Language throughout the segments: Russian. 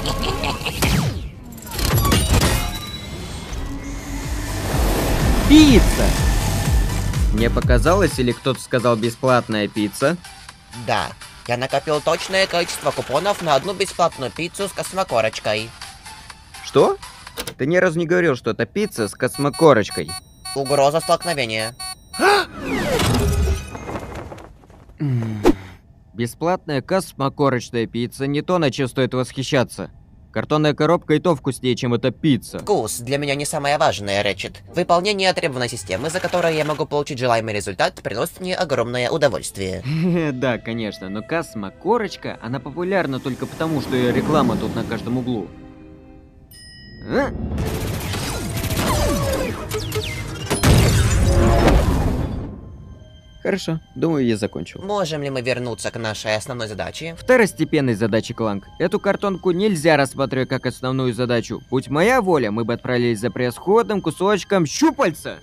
Пицца! Мне показалось, или кто-то сказал бесплатная пицца? Да, я накопил точное количество купонов на одну бесплатную пиццу с космокорочкой. Что? Ты ни разу не говорил, что это пицца с космокорочкой. Угроза столкновения. Бесплатная космокорочная пицца не то, на чем стоит восхищаться. Картонная коробка и то вкуснее, чем эта пицца. Вкус для меня не самое важное, Рэчет. Выполнение требованной системы, за которое я могу получить желаемый результат, приносит мне огромное удовольствие. Да, конечно, но космокорочка, она популярна только потому, что ее реклама тут на каждом углу. А? Хорошо, думаю, я закончил. Можем ли мы вернуться к нашей основной задаче? Второстепенной задачи, Кланк. Эту картонку нельзя рассматривать как основную задачу. Будь моя воля, мы бы отправились за превосходным кусочком щупальца.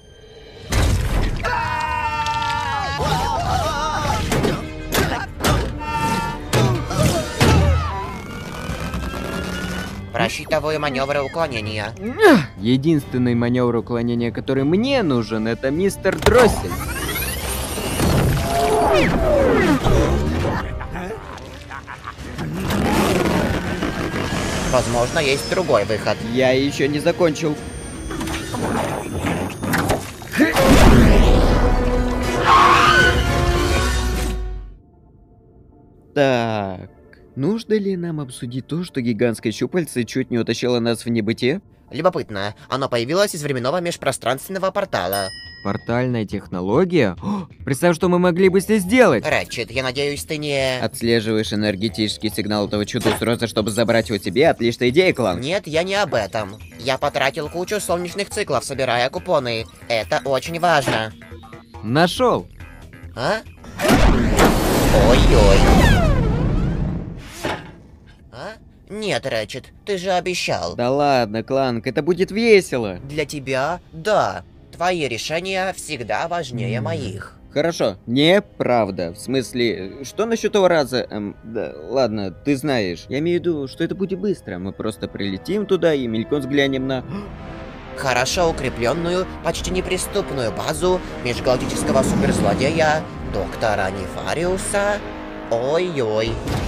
Просчитываю маневры уклонения. Единственный маневр уклонения, который мне нужен, это мистер Дроссель. Возможно, есть другой выход. Я еще не закончил. Так, нужно ли нам обсудить то, что гигантское щупальце чуть не утащило нас в небытие? Любопытно, оно появилось из временного межпространственного портала. Портальная технология? О, представь, что мы могли бы здесь сделать! Рэчет, я надеюсь, ты не... Отслеживаешь энергетический сигнал этого чудо-устройства, чтобы забрать его тебе? Отличная идея, Клан. Нет, я не об этом. Я потратил кучу солнечных циклов, собирая купоны. Это очень важно. Нашел! А? Ой-ой. А? Нет, Рэчет, ты же обещал. Да ладно, Кланк, это будет весело. Для тебя, да. Твои решения всегда важнее моих. Хорошо, неправда. В смысле, что насчет того раза? Да, ладно, ты знаешь. Я имею в виду, что это будет быстро. Мы просто прилетим туда и мельком взглянем на... Хорошо укрепленную, почти неприступную базу межгалактического суперзлодея доктора Нефариуса. Ой-ой.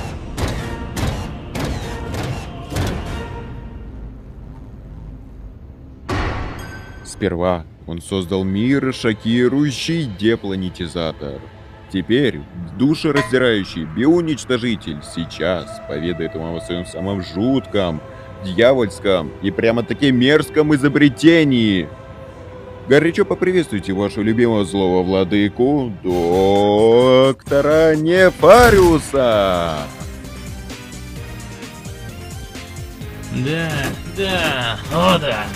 Сперва он создал мир, шокирующий депланетизатор. Теперь душераздирающий биоуничтожитель сейчас поведает вам о своем самом жутком, дьявольском и прямо-таки мерзком изобретении. Горячо поприветствуйте вашего любимого злого владыку, доктора Нефариуса! Да, о да.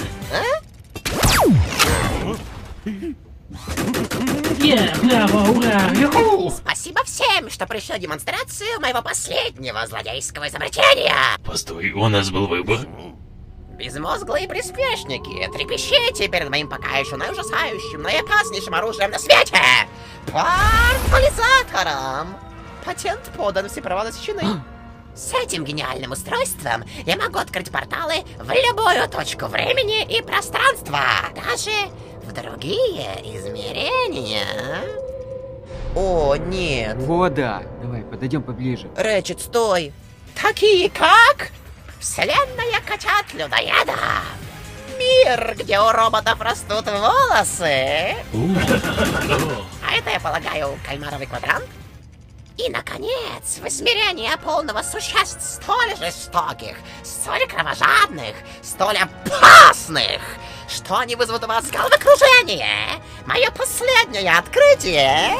Браво, ура, юху! Спасибо всем, что пришли на демонстрацию моего последнего злодейского изобретения! Постой, у нас был выбор. Безмозглые приспешники, трепещите перед моим пока еще наужасающим, наопаснейшим оружием на свете! Портализатором! Патент подан, все права защищены. С этим гениальным устройством я могу открыть порталы в любую точку времени и пространства, даже в другие измерения. О, нет. О, да. Давай, подойдем поближе. Рэчет, стой. Такие как Вселенная котят-людоеда. Мир, где у роботов растут волосы. А это, я полагаю, кальмаровый квадрант? И, наконец, в измерение полного существ столь жестоких, столь кровожадных, столь опасных, что они вызовут у вас головокружение. Мое последнее открытие.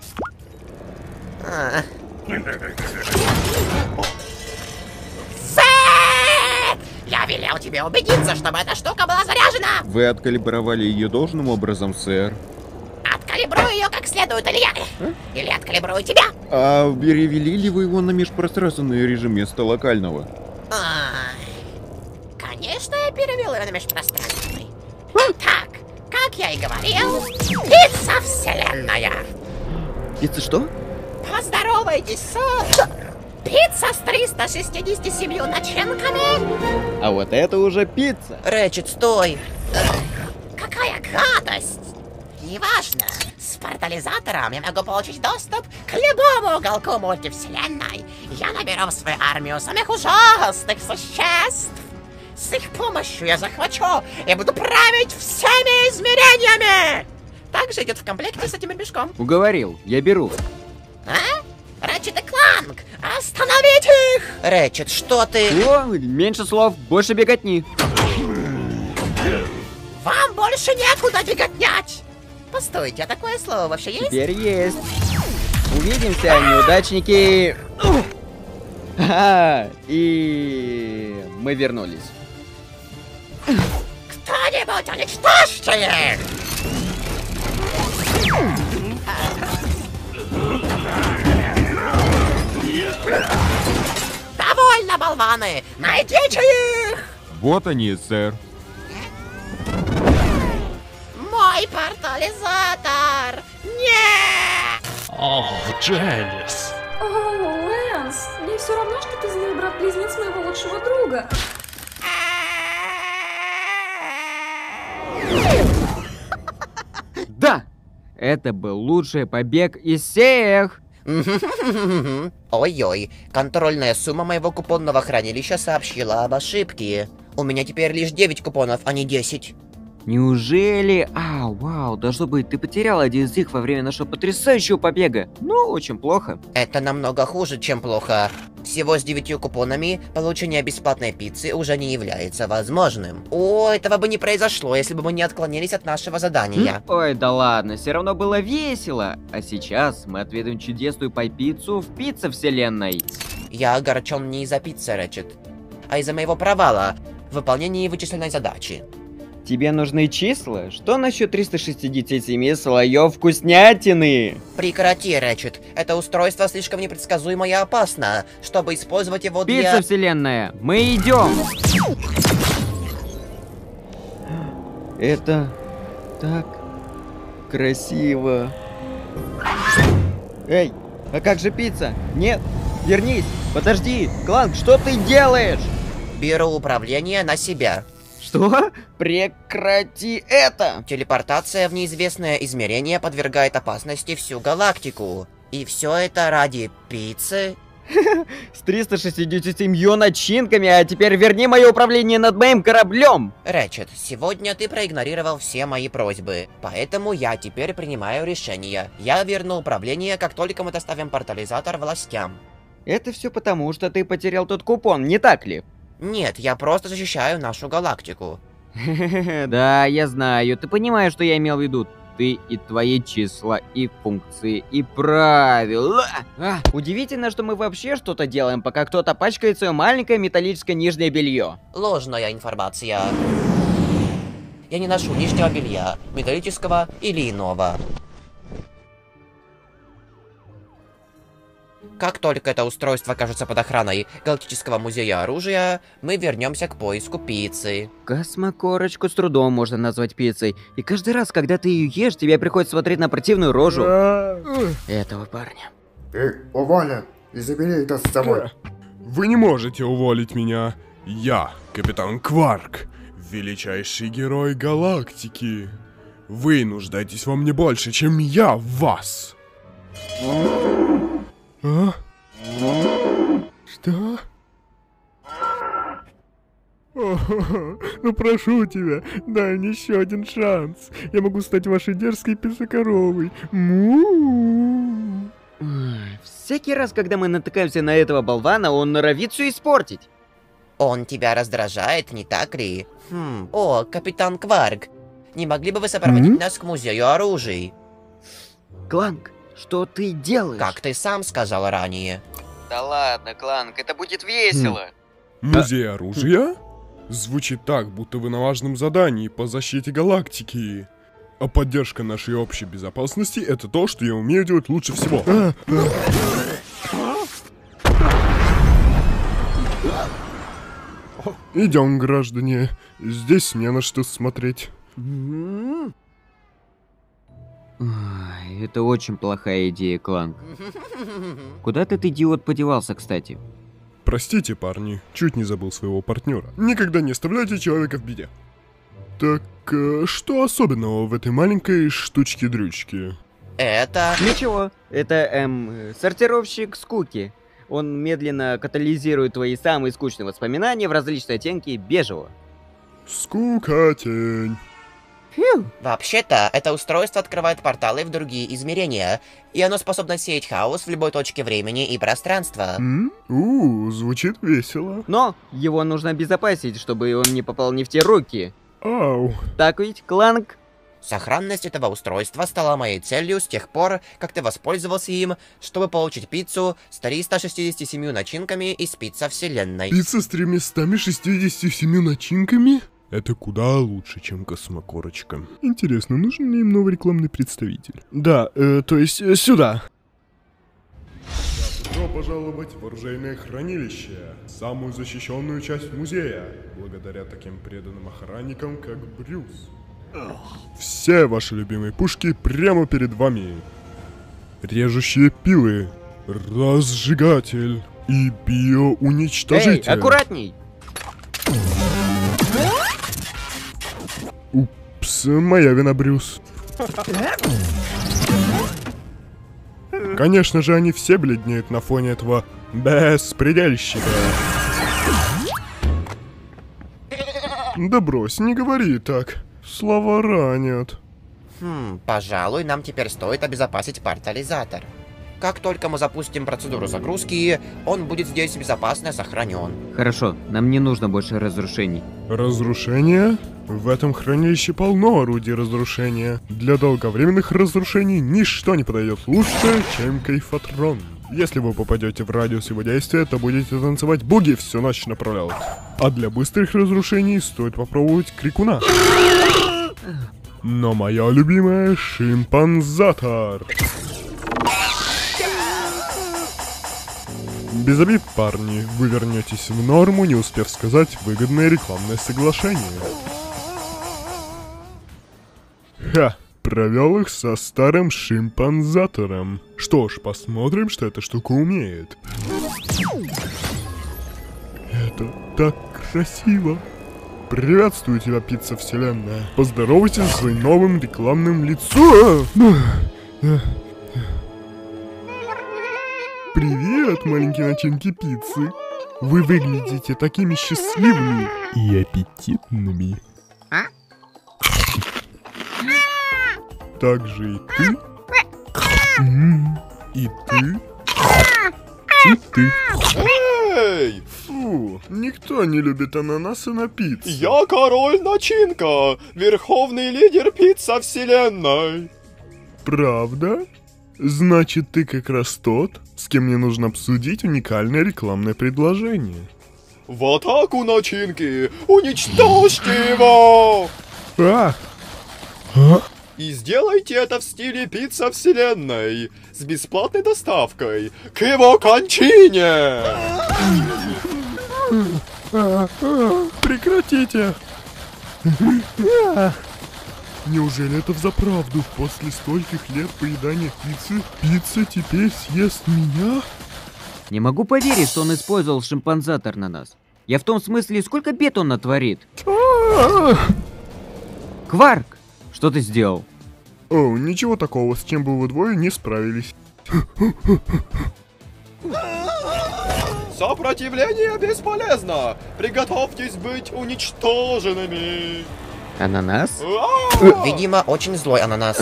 Зет! Я велел тебе убедиться, чтобы эта штука была заряжена. Вы откалибровали ее должным образом, сэр? Откалибрую ее как следует, или я... Или откалибрую тебя. А перевели ли вы его на межпространственный режим вместо локального? Конечно, я перевел ее на межпространственный. Так, как я и говорил, пицца вселенная. Пицца что? Поздоровайтесь с Пицца с 367 начинками? А вот это уже пицца. Рэчет, стой! Какая гадость! Неважно, с портализатором я могу получить доступ к любому уголку мультивселенной. Я наберу в свою армию самых ужасных существ. С их помощью я захвачу и буду править всеми измерениями. Также идет в комплекте с этим мешком. Уговорил, я беру. А? Рэчет и Кланк, остановить их! Рэчет, что ты? О, меньше слов, больше беготни. Вам больше некуда беготнять! Постойте, а такое слово вообще есть? Теперь есть. Увидимся, неудачники. Ага, и мы вернулись. Кто-нибудь уничтожьте их! Довольно, болваны! Найдите их! Вот они, сэр. Мой портализатор! Нет! О, Джелис. О, Лэнс, мне все равно, что ты злой брат-близнец моего лучшего друга. Да, это был лучший побег из всех. Ой-ой, контрольная сумма моего купонного хранилища сообщила об ошибке. У меня теперь лишь 9 купонов, а не 10. Неужели? А, вау, должно быть, ты потерял один из них во время нашего потрясающего побега. Ну, очень плохо. Это намного хуже, чем плохо. Всего с 9 купонами получение бесплатной пиццы уже не является возможным. О, этого бы не произошло, если бы мы не отклонились от нашего задания. Ой, да ладно, все равно было весело. А сейчас мы отведаем чудесную пай-пиццу в пицца-вселенной. Я огорчен не из-за пиццы, Рэчет, а из-за моего провала в выполнении вычисленной задачи. Тебе нужны числа? Что насчет 367 слоев вкуснятины? Прекрати, Рэчет. Это устройство слишком непредсказуемо и опасно, чтобы использовать его для... Пицца-вселенная, мы идем! Это так красиво. Эй, а как же пицца? Нет, вернись, подожди, Кланк, что ты делаешь? Беру управление на себя. Что? Прекрати это! Телепортация в неизвестное измерение подвергает опасности всю галактику. И все это ради пиццы? С 367 начинками, а теперь верни мое управление над моим кораблем! Рэчет, сегодня ты проигнорировал все мои просьбы, поэтому я теперь принимаю решение. Я верну управление, как только мы доставим портализатор властям. Это все потому, что ты потерял тот купон, не так ли? Нет, я просто защищаю нашу галактику. Да, я знаю, ты понимаешь, что я имел в виду. Ты и твои числа, и функции, и правила. Удивительно, что мы вообще что-то делаем, пока кто-то пачкает свое маленькое металлическое нижнее белье. Ложная информация. Я не ношу нижнего белья, металлического или иного. Как только это устройство окажется под охраной Галактического музея оружия, мы вернемся к поиску пиццы. Космокорочку с трудом можно назвать пиццей. И каждый раз, когда ты ее ешь, тебе приходится смотреть на противную рожу этого парня. Ты уволен и забери это с собой. Вы не можете уволить меня. Я, капитан Кварк, величайший герой галактики. Вы нуждаетесь во мне больше, чем я в вас. А? Что? Ну прошу тебя, дай мне еще один шанс. Я могу стать вашей дерзкой пиццекоровой. Му. Всякий раз, когда мы натыкаемся на этого болвана, он норовит все испортить. Он тебя раздражает, не так ли? О, капитан Кварк, не могли бы вы сопроводить нас к музею оружий? Кланк, что ты делаешь? Как ты сам сказал ранее. Да ладно, Кланк, это будет весело. Музей оружия? Звучит так, будто вы на важном задании по защите галактики. А поддержка нашей общей безопасности — это то, что я умею делать лучше всего. Идем, граждане. Здесь не на что смотреть. Ой, это очень плохая идея, Кланк. Куда этот идиот подевался, кстати? Простите, парни, чуть не забыл своего партнера. Никогда не оставляйте человека в беде. Так, что особенного в этой маленькой штучке-дрючке? Это... Ничего, это, сортировщик скуки. Он медленно катализирует твои самые скучные воспоминания в различные оттенки бежевого. Скукотень. Вообще-то, это устройство открывает порталы в другие измерения, и оно способно сеять хаос в любой точке времени и пространства. Звучит весело. Но его нужно обезопасить, чтобы он не попал не в те руки. Ау. Так ведь, Кланк? Сохранность этого устройства стала моей целью с тех пор, как ты воспользовался им, чтобы получить пиццу с 367 начинками из пицца вселенной. Пицца с 367 начинками? Это куда лучше, чем космокорочка. Интересно, нужен ли им новый рекламный представитель? Да, то есть сюда. Добро пожаловать в оружейное хранилище, самую защищенную часть музея, благодаря таким преданным охранникам, как Брюс. Все ваши любимые пушки прямо перед вами. Режущие пилы, разжигатель и биоуничтожитель. Эй, аккуратней! Упс, моя вина, Брюс. Конечно же, они все бледнеют на фоне этого беспредельщика. Да брось, не говори так. Слова ранят. Пожалуй, нам теперь стоит обезопасить портализатор. Как только мы запустим процедуру загрузки, он будет здесь безопасно сохранен. Хорошо, нам не нужно больше разрушений. Разрушения? В этом хранилище полно орудий разрушения. Для долговременных разрушений ничто не подойдет лучше, чем кайфатрон. Если вы попадете в радиус его действия, то будете танцевать буги всю ночь напролет. А для быстрых разрушений стоит попробовать крикуна. Но моя любимая — шимпанзатор. Без обид, парни, вы вернетесь в норму, не успев сказать выгодное рекламное соглашение. Ха, провел их со старым шимпанзатором. Что ж, посмотрим, что эта штука умеет. Это так красиво. Приветствую тебя, пицца вселенная. Поздоровайся со своим новым рекламным лицом. Привет, маленькие начинки пиццы. Вы выглядите такими счастливыми и аппетитными. Так же и ты. И ты. И ты. Эй! Фу, никто не любит ананасы на пицце. Я король начинка, верховный лидер пицца вселенной. Правда? Значит, ты как раз тот, с кем мне нужно обсудить уникальное рекламное предложение. В атаку начинки! Уничтожьте его! И сделайте это в стиле пицца вселенной, с бесплатной доставкой, к его кончине! Прекратите! Неужели это взаправду? После стольких лет поедания пиццы, пицца теперь съест меня? Не могу поверить, что он использовал шимпанзатор на нас. Я в том смысле, сколько бед он натворит. Кварк! Что ты сделал? О, ничего такого, с чем бы вы двое не справились. Сопротивление бесполезно! Приготовьтесь быть уничтоженными! Ананас? Видимо, очень злой ананас.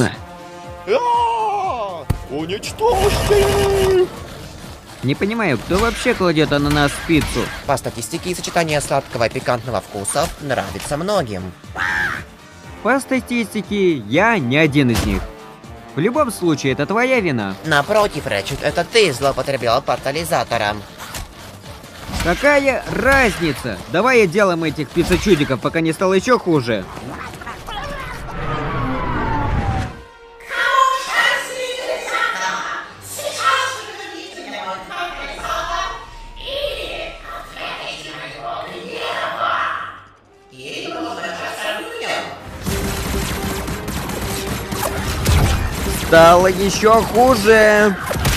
Уничтожьте! Не понимаю, кто вообще кладет ананас в пиццу? По статистике, сочетание сладкого и пикантного вкусов нравится многим. По статистике, я не один из них. В любом случае, это твоя вина. Напротив, Рэчет, это ты злоупотреблял портализатором. Какая разница? Давай отделаем этих пиццечудиков, пока не стало еще хуже. Стало еще хуже.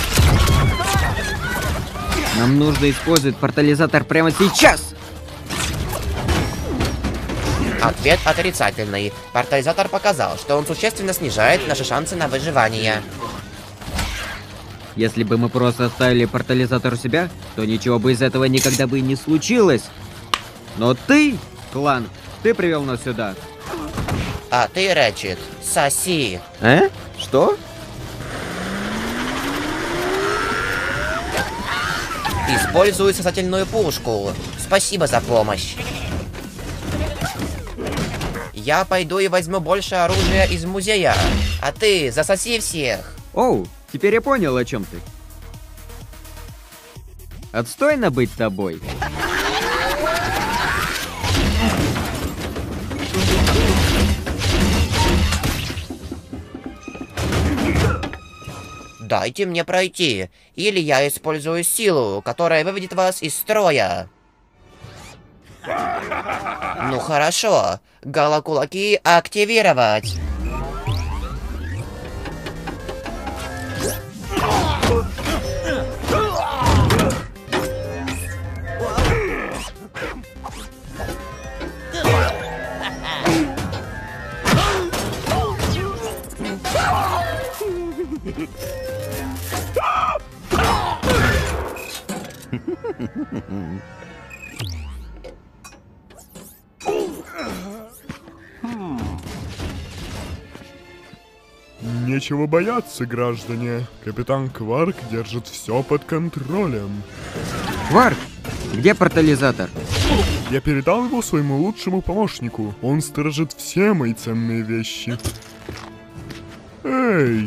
Нам нужно использовать портализатор прямо сейчас. Ответ отрицательный. Портализатор показал, что он существенно снижает наши шансы на выживание. Если бы мы просто оставили портализатор у себя, то ничего бы из этого никогда бы и не случилось. Но ты, Кланк, ты привел нас сюда. А ты, Рэчет, соси. Что? Используй сосательную пушку. Спасибо за помощь. Я пойду и возьму больше оружия из музея. А ты засоси всех. Оу, теперь я понял, о чем ты. Отстойно быть тобой. Дайте мне пройти, или я использую силу, которая выведет вас из строя. Ну хорошо, галокулаки активировать. Нечего бояться, граждане. Капитан Кварк держит все под контролем. Кварк, где портализатор? Я передал его своему лучшему помощнику. Он сторожит все мои ценные вещи. Эй!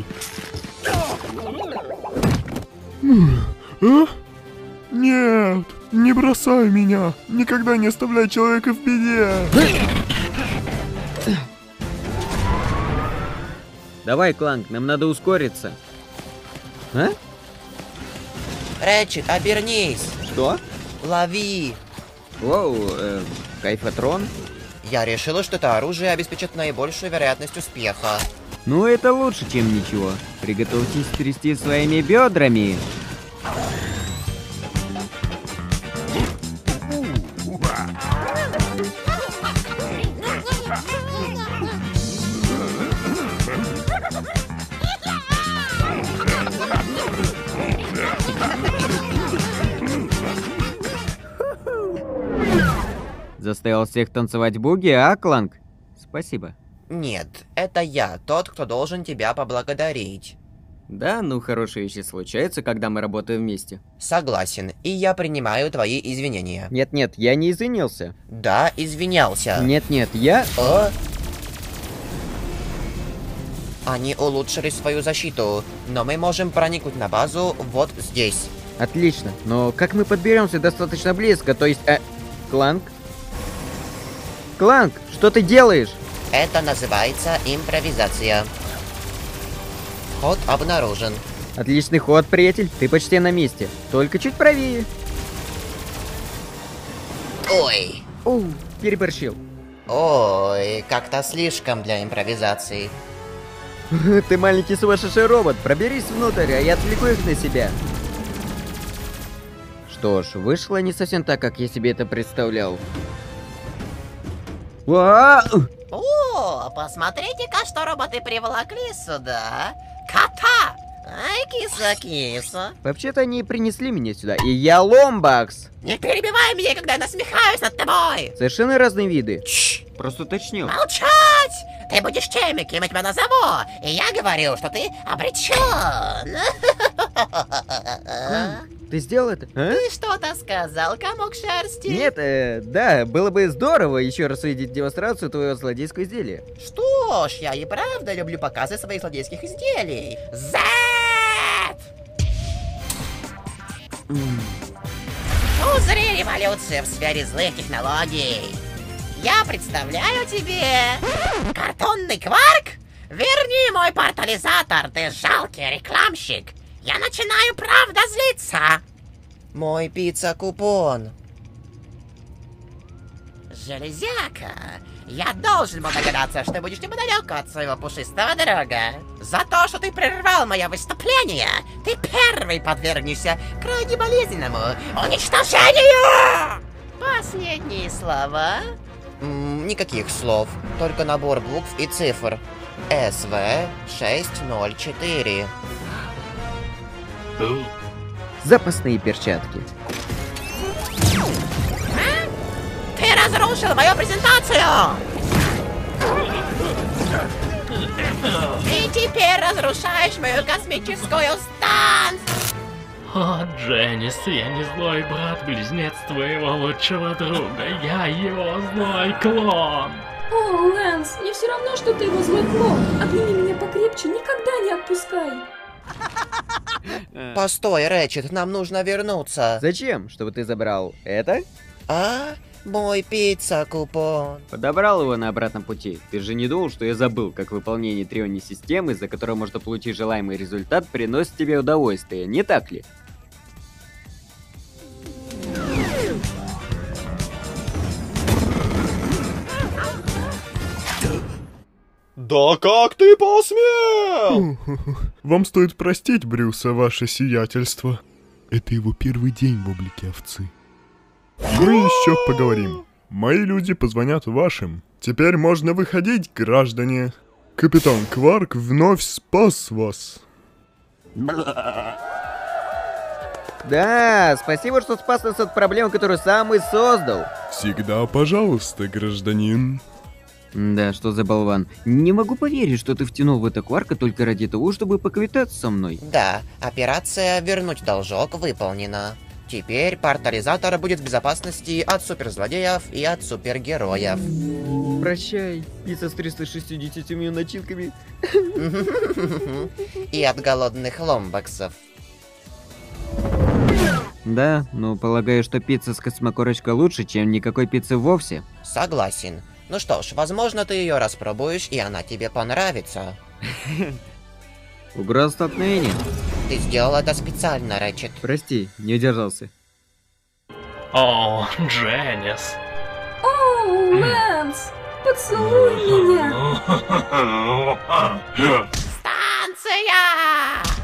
А? Нет! Не бросай меня! Никогда не оставляй человека в беде! Давай, Кланк, нам надо ускориться. А? Рэчет, обернись. Что? Лови. Воу, кайфатрон? Я решила, что это оружие обеспечит наибольшую вероятность успеха. Ну, это лучше, чем ничего. Приготовьтесь трясти своими бедрами. Заставил всех танцевать буги, а, Кланк? Спасибо. Нет, это я, тот, кто должен тебя поблагодарить. Да, ну хорошие вещи случаются, когда мы работаем вместе. Согласен, и я принимаю твои извинения. Нет-нет, я не извинился. Да, извинялся. Нет-нет, я... Они улучшили свою защиту, но мы можем проникнуть на базу вот здесь. Отлично, но как мы подберемся достаточно близко, то есть... Кланк? Кланк, что ты делаешь? Это называется импровизация. Вход обнаружен. Отличный ход, приятель, ты почти на месте. Только чуть правее. Ой. Оу, переборщил. Ой, как-то слишком для импровизации. Ты маленький сумасшедший робот, проберись внутрь, а я отвлеку их на себя. Что ж, вышло не совсем так, как я себе это представлял. О, посмотрите-ка, что роботы приволокли сюда. Кота! Ай, киса-киса. Вообще-то они принесли меня сюда, и я Ломбакс. Не перебивай меня, когда я насмехаюсь над тобой. Совершенно разные виды. Чш! Просто уточнил. Молчать! Ты будешь теми, кем я тебя назову. И я говорю, что ты обречен. Ты сделал это? А? Ты что-то сказал, комок шерсти? Нет, да, было бы здорово еще раз увидеть демонстрацию твоего злодейского изделия. Что ж, я и правда люблю показы своих злодейских изделий. Z! Узри революцию в сфере злых технологий. Я представляю тебе... Картонный Кварк? Верни мой портализатор, ты жалкий рекламщик. Я начинаю правда злиться. Мой пицца-купон. Железяка, я должен был догадаться, что будешь неподалеку от своего пушистого друга. За то, что ты прервал мое выступление, ты первый подвергнешься крайне болезненному уничтожению! Последние слова? Никаких слов, только набор букв и цифр. СВ-604. Запасные перчатки. Ты разрушил мою презентацию! И теперь разрушаешь мою космическую станцию! О, Дженнис, я не злой брат-близнец твоего лучшего друга. Я его злой клон. О, Лэнс, мне все равно, что ты его злой клон. Обними меня покрепче, никогда не отпускай. Постой, Рэчет, нам нужно вернуться. Зачем? Чтобы ты забрал это? А? Мой пицца-купон. Подобрал его на обратном пути. Ты же не думал, что я забыл, как выполнение трионной системы, за которую можно получить желаемый результат, приносит тебе удовольствие, не так ли? Да как ты посмел? Вам стоит простить Брюса, ваше сиятельство. Это его первый день в облике овцы. Мы еще поговорим. Мои люди позвонят вашим. Теперь можно выходить, граждане. Капитан Кварк вновь спас вас. Да, спасибо, что спас нас от проблем, которую сам и создал. Всегда пожалуйста, гражданин. Да, что за болван. Не могу поверить, что ты втянул в это Кварка только ради того, чтобы поквитаться со мной. Да, операция «Вернуть должок» выполнена. Теперь портализатор будет в безопасности от суперзлодеев и от супергероев. Прощай, пицца с 360 начинками. И от голодных ломбаксов. Да, но полагаю, что пицца с космокорочкой лучше, чем никакой пиццы вовсе. Согласен. Ну что ж, возможно, ты ее распробуешь, и она тебе понравится. Угроза столкновения. Ты сделал это специально, Рэчет. Прости, не удержался. О, Дженнис. О, Лэнс, поцелуй меня. Станция!